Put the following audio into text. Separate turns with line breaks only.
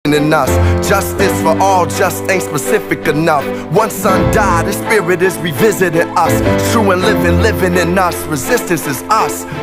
in us. Justice for all just ain't specific enough. One son died, his spirit is revisiting us. True and living in us. Resistance is us.